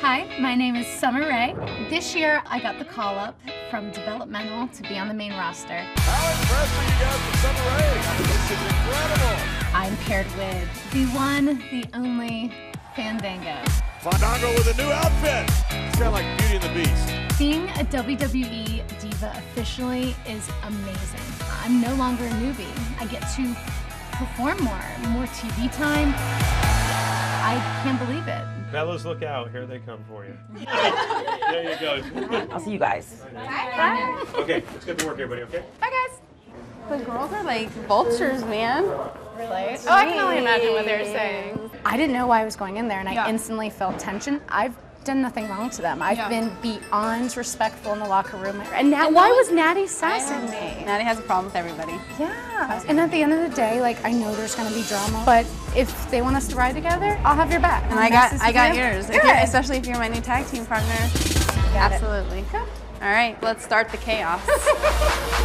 Hi, my name is Summer Rae. This year, I got the call up from developmental to be on the main roster. How impressed are you guys with Summer Rae? This is incredible. I'm paired with the one, the only Fandango. Fandango with a new outfit. It's kind of like Beauty and the Beast. Being a WWE Diva officially is amazing. I'm no longer a newbie. I get to perform more TV time. I can't believe it. Fellas, look out. Here they come for you. There you go. I'll see you guys. Bye. Okay, let's get to work, everybody, okay? Bye, guys. The girls are like vultures, man. Really? Oh, I can only imagine what they're saying. I didn't know why I was going in there, and I instantly felt tension. I've done nothing wrong to them. I've been beyond respectful in the locker room. And now, why was Natty sassing me? Natty has a problem with everybody. Yeah. And at the end of the day, like, I know there's going to be drama, but if they want us to ride together, I'll have your back. And I got yours, especially if you're my new tag team partner. Absolutely. All right, let's start the chaos.